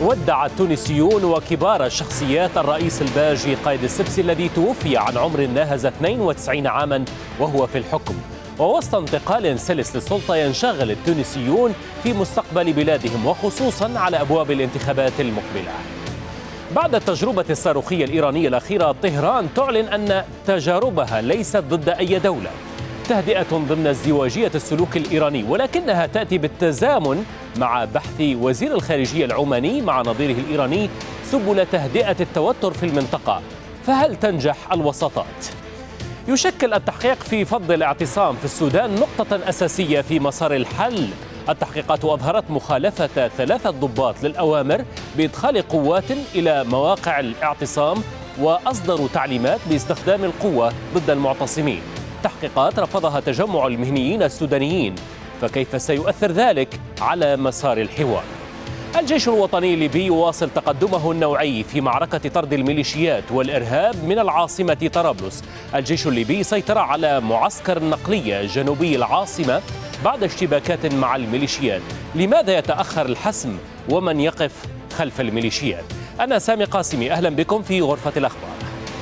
ودع التونسيون وكبار الشخصيات الرئيس الباجي قايد السبسي الذي توفي عن عمر ناهز 92 عاما وهو في الحكم. ووسط انتقال سلس للسلطة ينشغل التونسيون في مستقبل بلادهم وخصوصا على أبواب الانتخابات المقبلة. بعد التجربة الصاروخية الإيرانية الأخيرة، طهران تعلن أن تجاربها ليست ضد أي دولة، تهدئة ضمن ازدواجية السلوك الإيراني، ولكنها تأتي بالتزامن مع بحث وزير الخارجية العماني مع نظيره الإيراني سبل تهدئة التوتر في المنطقة. فهل تنجح الوساطات؟ يشكل التحقيق في فض الاعتصام في السودان نقطة أساسية في مسار الحل. التحقيقات أظهرت مخالفة 3 ضباط للأوامر بإدخال قوات إلى مواقع الاعتصام، وأصدروا تعليمات باستخدام القوة ضد المعتصمين. تحقيقات رفضها تجمع المهنيين السودانيين، فكيف سيؤثر ذلك على مسار الحوار؟ الجيش الوطني الليبي يواصل تقدمه النوعي في معركة طرد الميليشيات والإرهاب من العاصمة طرابلس. الجيش الليبي سيطر على معسكر نقلية جنوبي العاصمة بعد اشتباكات مع الميليشيات. لماذا يتأخر الحسم ومن يقف خلف الميليشيات؟ أنا سامي قاسمي، أهلا بكم في غرفة الأخبار.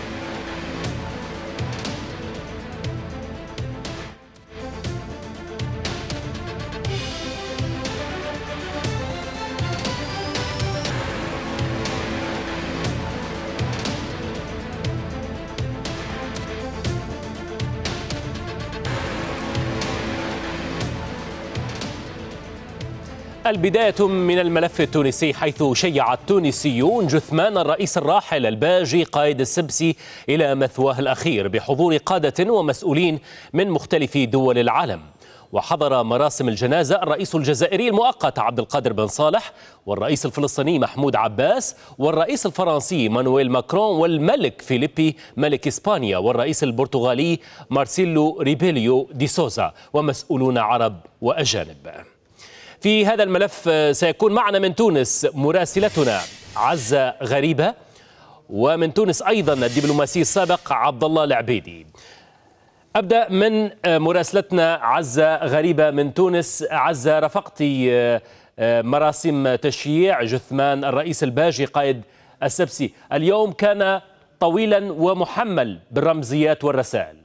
البداية من الملف التونسي، حيث شيع التونسيون جثمان الرئيس الراحل الباجي قايد السبسي إلى مثواه الأخير بحضور قادة ومسؤولين من مختلف دول العالم. وحضر مراسم الجنازة الرئيس الجزائري المؤقت عبد القادر بن صالح، والرئيس الفلسطيني محمود عباس، والرئيس الفرنسي مانويل ماكرون، والملك فيليبي ملك إسبانيا، والرئيس البرتغالي مارسيلو ريبيليو دي سوزا، ومسؤولون عرب وأجانب. في هذا الملف سيكون معنا من تونس مراسلتنا عزة غريبة، ومن تونس أيضا الدبلوماسي السابق عبد الله العبيدي. أبدأ من مراسلتنا عزة غريبة من تونس. عزة، رافقت مراسم تشييع جثمان الرئيس الباجي قائد السبسي، اليوم كان طويلا ومحمل بالرمزيات والرسائل.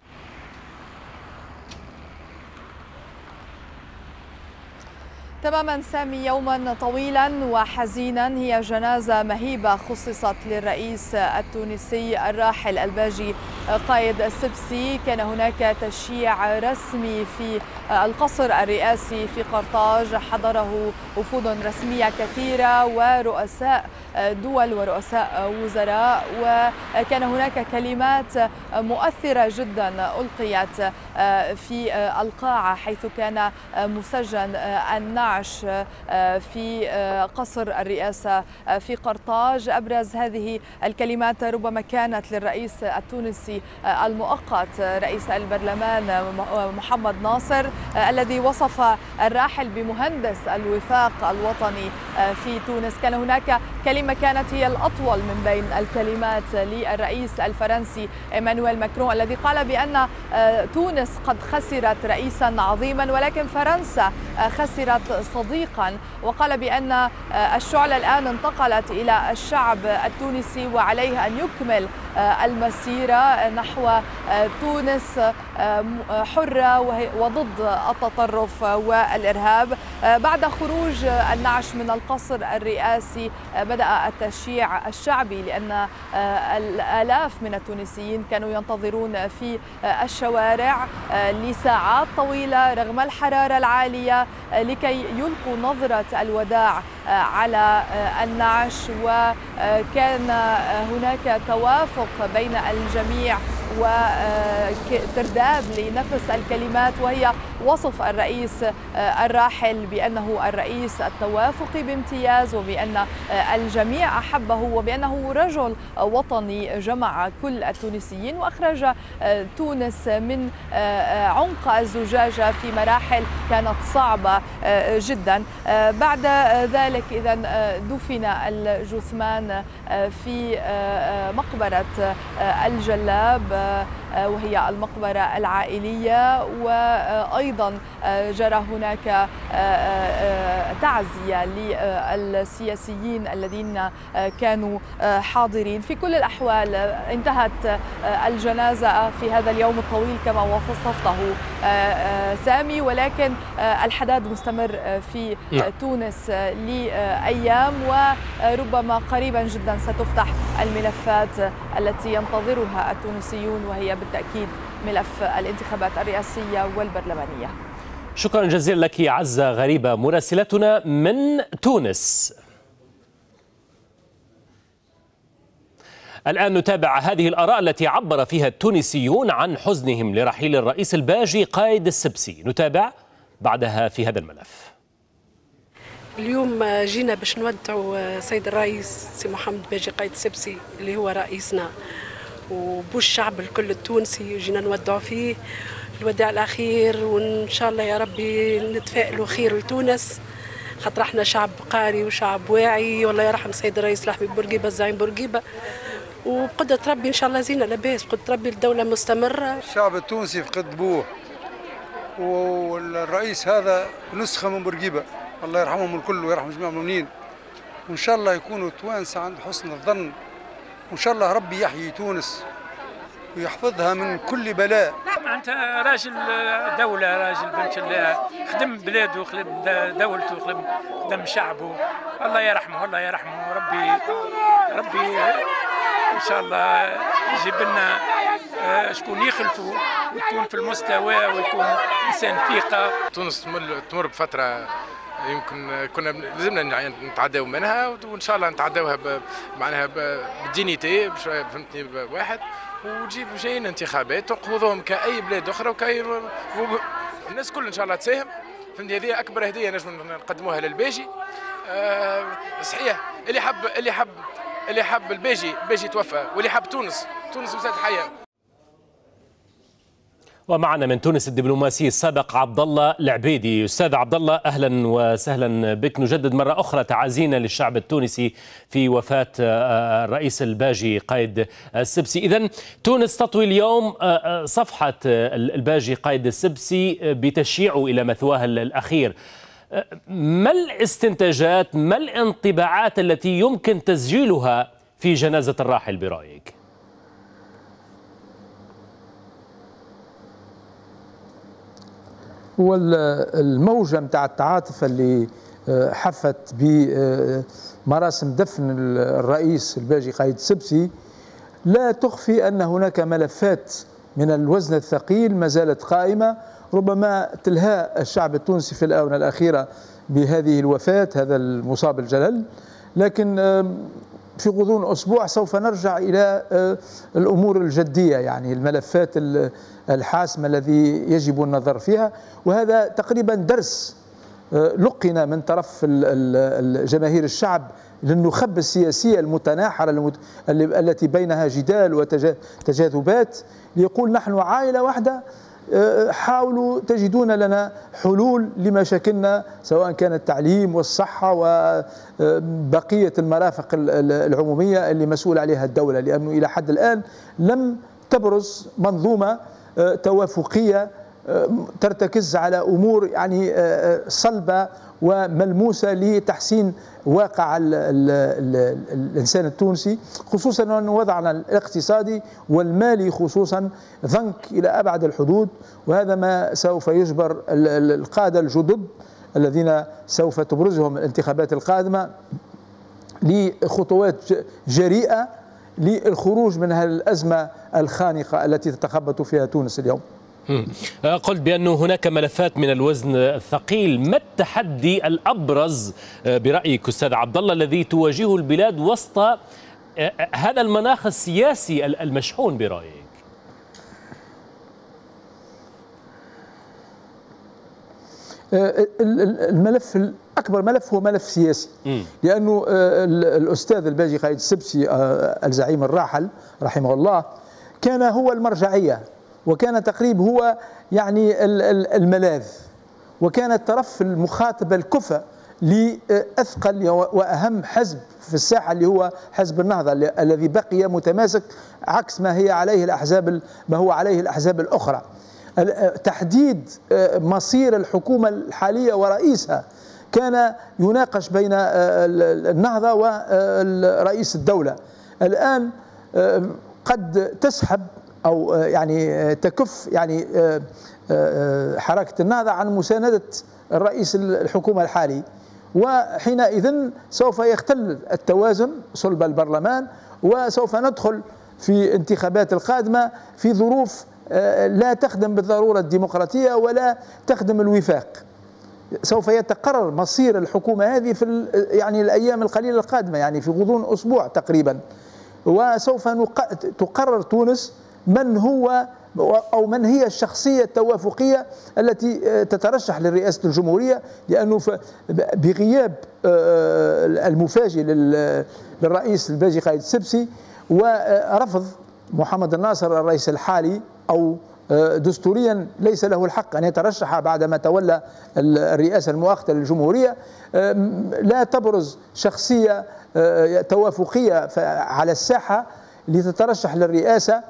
تماما سامي، يوما طويلا وحزينا. هي جنازة مهيبة خصصت للرئيس التونسي الراحل الباجي قايد السبسي. كان هناك تشييع رسمي في القصر الرئاسي في قرطاج، حضره وفود رسمية كثيرة ورؤساء دول ورؤساء وزراء، وكان هناك كلمات مؤثرة جدا ألقيت في القاعة حيث كان مسجن النعش في قصر الرئاسة في قرطاج. أبرز هذه الكلمات ربما كانت للرئيس التونسي المؤقت رئيس البرلمان محمد ناصر، الذي وصف الراحل بمهندس الوفاق الوطني في تونس. كان هناك كلمة كانت هي الأطول من بين الكلمات للرئيس الفرنسي إيمانويل ماكرون، الذي قال بأن تونس قد خسرت رئيسا عظيما ولكن فرنسا خسرت صديقا، وقال بأن الشعلة الآن انتقلت إلى الشعب التونسي وعليه أن يكمل المسيرة نحو تونس حرة وضد التطرف والإرهاب. بعد خروج النعش من القصر الرئاسي بدأ التشييع الشعبي، لأن الآلاف من التونسيين كانوا ينتظرون في الشوارع لساعات طويلة رغم الحرارة العالية لكي يلقوا نظرة الوداع على النعش. وكان هناك توافق بين الجميع وترداد لنفس الكلمات، وهي وصف الرئيس الراحل بأنه الرئيس التوافقي بامتياز، وبأن الجميع أحبه، وبأنه رجل وطني جمع كل التونسيين وأخرج تونس من عمق الزجاجة في مراحل كانت صعبة جدا. بعد ذلك إذن دفن الجثمان في مقبرة الجلاب وهي المقبرة العائلية، وأيضا جرى هناك تعزية للسياسيين الذين كانوا حاضرين. في كل الأحوال انتهت الجنازة في هذا اليوم الطويل كما وصفته سامي، ولكن الحداد مستمر في تونس لأيام، وربما قريبا جدا ستفتح الملفات التي ينتظرها التونسيون، وهي بالتأكيد ملف الانتخابات الرئاسية والبرلمانية. شكرا جزيلا لك عزة غريبة مراسلتنا من تونس. الآن نتابع هذه الآراء التي عبر فيها التونسيون عن حزنهم لرحيل الرئيس الباجي قايد السبسي. نتابع بعدها في هذا الملف. اليوم جينا باش نودعوا سيد الرئيس سي محمد باجي قايد السبسي اللي هو رئيسنا وبوش الشعب الكل التونسي، جينا نودعوا فيه الوداع الأخير، وإن شاء الله يا ربي نتفائلوا خير لتونس، خاطر احنا شعب قاري وشعب واعي. والله يرحم سيد الرئيس لحمي بورقيبة الزعيم بورقيبة، وبقدرة ربي إن شاء الله زينة لاباس، بقدرة ربي الدولة مستمرة. الشعب التونسي فقد بوه، والرئيس هذا نسخة من بورقيبة، الله يرحمهم الكل ويرحم جميع المؤمنين، وإن شاء الله يكونوا توانسة عند حسن الظن، وإن شاء الله ربي يحيي تونس ويحفظها من كل بلاء. أنت راجل دولة، راجل بنت الله، خدم بلاده وخدم دولته وخدم شعبه، الله يرحمه الله يرحمه. ربي إن شاء الله يجيب لنا شكون يخلفه ويكون في المستوى ويكون إنسان ثقة. تونس تمر بفترة يمكن كنا لازمنا نتعداو منها، وإن شاء الله نتعداوها معناها بالدينيتي بشوية، فهمتني، بواحد، وتجيب جايين انتخابات تنقذوهم كأي بلاد أخرى الناس كل إن شاء الله تساهم. فهمتني، هذه أكبر هدية نجم نقدموها للباجي. صحيح اللي حب الباجي توفى، واللي حب تونس مسات حياة. ومعنا من تونس الدبلوماسي السابق عبد الله العبيدي. استاذ عبد الله، اهلا وسهلا بك. نجدد مره اخرى تعازينا للشعب التونسي في وفاه الرئيس الباجي قايد السبسي. اذا تونس تطوي اليوم صفحه الباجي قايد السبسي بتشييعه الى مثواه الاخير. ما الاستنتاجات، ما الانطباعات التي يمكن تسجيلها في جنازه الراحل برايك؟ هو الموجة متاع التعاطف اللي حفت بمراسم دفن الرئيس الباجي قايد السبسي لا تخفي أن هناك ملفات من الوزن الثقيل ما زالت قائمة، ربما تلهى الشعب التونسي في الآونة الأخيرة بهذه الوفاة، هذا المصاب الجلل، لكن في غضون أسبوع سوف نرجع إلى الأمور الجدية، يعني الملفات الحاسمة الذي يجب النظر فيها. وهذا تقريبا درس لقن من طرف جماهير الشعب للنخب السياسية المتناحرة التي بينها جدال وتجاذبات، ليقول نحن عائلة واحدة، حاولوا تجدون لنا حلول لمشاكلنا سواء كان التعليم والصحة وبقية المرافق العمومية اللي مسؤول عليها الدولة، لأنه إلى حد الآن لم تبرز منظومة توافقية ترتكز على أمور يعني صلبة وملموسة لتحسين واقع الإنسان التونسي، خصوصا أن وضعنا الاقتصادي والمالي خصوصا ضنك إلى أبعد الحدود، وهذا ما سوف يجبر القادة الجدد الذين سوف تبرزهم الانتخابات القادمة لخطوات جريئة للخروج من هذه الأزمة الخانقة التي تتخبط فيها تونس اليوم. قلت بأن هناك ملفات من الوزن الثقيل، ما التحدي الأبرز برأيك أستاذ عبد الله الذي تواجهه البلاد وسط هذا المناخ السياسي المشحون برأيك؟ الملف الأكبر ملف هو ملف سياسي، لأنه الأستاذ الباجي قايد السبسي الزعيم الراحل رحمه الله كان هو المرجعية، وكان تقريب هو يعني الملاذ، وكان الطرف المخاطب الكفء لأثقل وأهم حزب في الساحة اللي هو حزب النهضة الذي بقي متماسك عكس ما هو عليه الأحزاب الأخرى. تحديد مصير الحكومة الحالية ورئيسها كان يناقش بين النهضة ورئيس الدولة. الآن قد تسحب أو يعني تكف يعني حركة النهضة عن مساندة الرئيس الحكومة الحالي، وحينئذ سوف يختل التوازن صلب البرلمان، وسوف ندخل في انتخابات القادمة في ظروف لا تخدم بالضرورة الديمقراطية ولا تخدم الوفاق. سوف يتقرر مصير الحكومة هذه في يعني الأيام القليلة القادمة، يعني في غضون أسبوع تقريبا، وسوف تقرر تونس من هو أو من هي الشخصية التوافقية التي تترشح لرئاسة الجمهورية، لأنه بغياب المفاجئ للرئيس الباجي قايد السبسي ورفض محمد الناصر الرئيس الحالي، أو دستوريا ليس له الحق أن يترشح بعدما تولى الرئاسة المؤقتة للجمهورية، لا تبرز شخصية توافقية على الساحة لتترشح للرئاسة،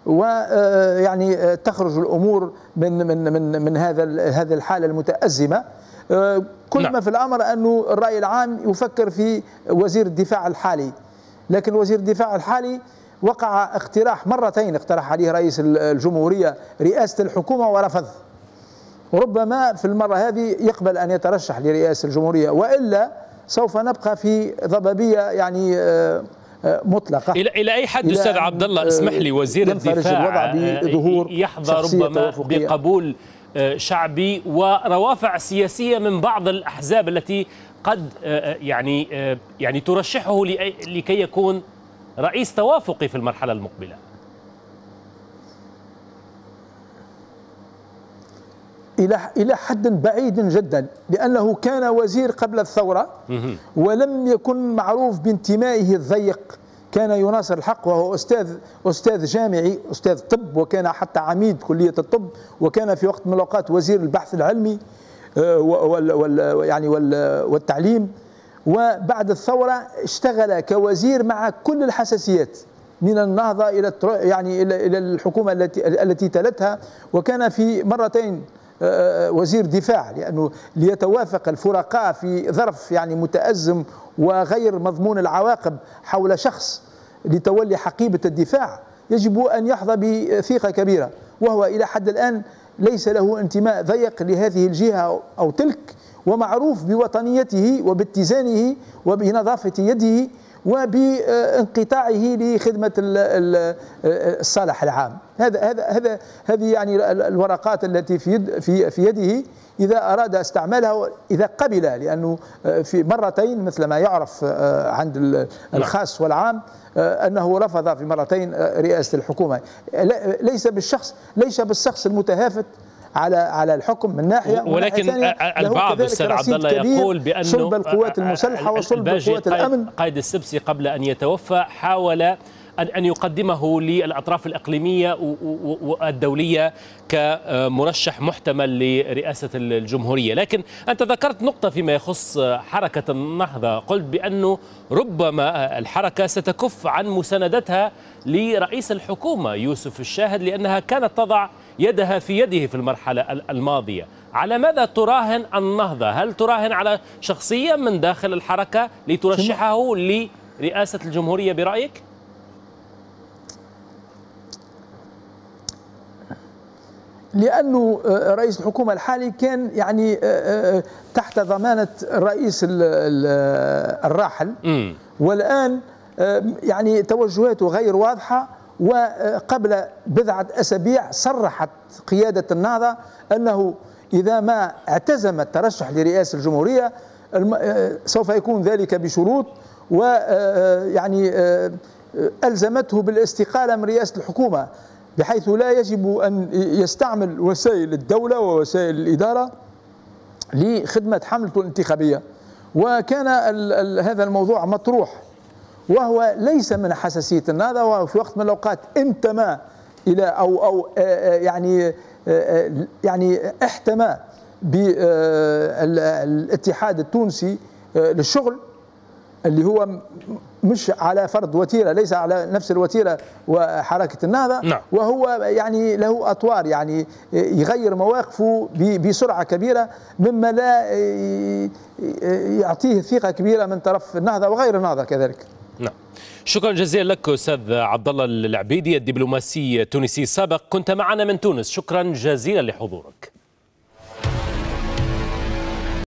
ويعني تخرج الأمور من هذا الحالة المتأزمة. كل ما في الأمر أنه الرأي العام يفكر في وزير الدفاع الحالي، لكن وزير الدفاع الحالي وقع اقتراح مرتين، اقترح عليه رئيس الجمهورية رئاسة الحكومة ورفض، وربما في المرة هذه يقبل أن يترشح لرئاسة الجمهورية، وإلا سوف نبقى في ضبابية يعني مطلقة. إلى أي حد أستاذ عبد الله اسمح لي وزير الدفاع يحظى ربما بقبول شعبي وروافع سياسية من بعض الأحزاب التي قد يعني ترشحه لكي يكون رئيس توافقي في المرحلة المقبلة؟ إلى حد بعيد جدا، لأنه كان وزير قبل الثورة ولم يكن معروف بانتمائه الضيق، كان يناصر الحق وهو أستاذ جامعي، أستاذ طب، وكان حتى عميد كلية الطب، وكان في وقت من الأوقات وزير البحث العلمي والتعليم. وبعد الثورة اشتغل كوزير مع كل الحساسيات من النهضة إلى الحكومة التي تلتها، وكان في مرتين وزير دفاع، لأنه ليتوافق الفرقاء في ظرف يعني متأزم وغير مضمون العواقب حول شخص لتولي حقيبة الدفاع يجب أن يحظى بثقة كبيرة، وهو إلى حد الآن ليس له انتماء ضيق لهذه الجهة أو تلك، ومعروف بوطنيته وباتزانه وبنظافة يده وبانقطاعه لخدمة الصالح العام. هذه يعني الورقات التي في يده إذا أراد استعمالها، إذا قبل، لأنه في مرتين مثل ما يعرف عند الخاص والعام أنه رفض في مرتين رئاسة الحكومة، ليس بالشخص المتهافت على الحكم من ناحية، ولكن البعض أستاذ عبد الله يقول بأنه صلب القوات المسلحة وصلب قوات الأمن. قايد السبسي قبل أن يتوفى حاول أن يقدمه للأطراف الإقليمية والدولية كمرشح محتمل لرئاسة الجمهورية، لكن أنت ذكرت نقطة فيما يخص حركة النهضة، قلت بأنه ربما الحركة ستكف عن مساندتها لرئيس الحكومة يوسف الشاهد لأنها كانت تضع يدها في يده في المرحلة الماضية. على ماذا تراهن النهضة؟ هل تراهن على شخصية من داخل الحركة لترشحه لرئاسة الجمهورية برأيك؟ لأنه رئيس الحكومة الحالي كان يعني تحت ضمانة الرئيس الراحل، والآن يعني توجهاته غير واضحة. وقبل بضعة أسابيع صرحت قيادة النهضة أنه إذا ما اعتزم الترشح لرئاسة الجمهورية سوف يكون ذلك بشروط، ويعني ألزمته بالاستقالة من رئاسة الحكومة، بحيث لا يجب أن يستعمل وسائل الدولة ووسائل الإدارة لخدمة حملته الانتخابية. وكان هذا الموضوع مطروح، وهو ليس من حساسية النهضة، وهو في وقت من الأوقات انتمى إلى أو يعني احتمى بالاتحاد التونسي للشغل، اللي هو مش على فرض وتيرة، ليس على نفس الوتيرة وحركة النهضة. نعم. وهو يعني له أطوار، يعني يغير مواقفه بسرعة كبيرة، مما لا يعطيه ثقة كبيرة من طرف النهضة وغير النهضة كذلك. نعم. شكرا جزيلا لك أستاذ عبد الله العبيدي، الدبلوماسي التونسي السابق، كنت معنا من تونس. شكرا جزيلا لحضورك.